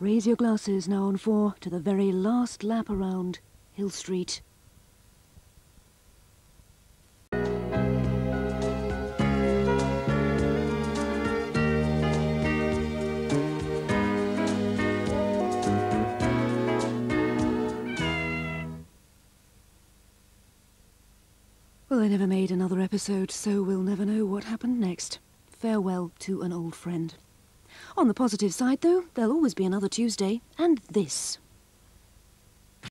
Raise your glasses now on 4 to the very last lap around Hill Street. Well, I never made another episode, so we'll never know what happened next. Farewell to an old friend. On the positive side, though, there'll always be another Tuesday, and this.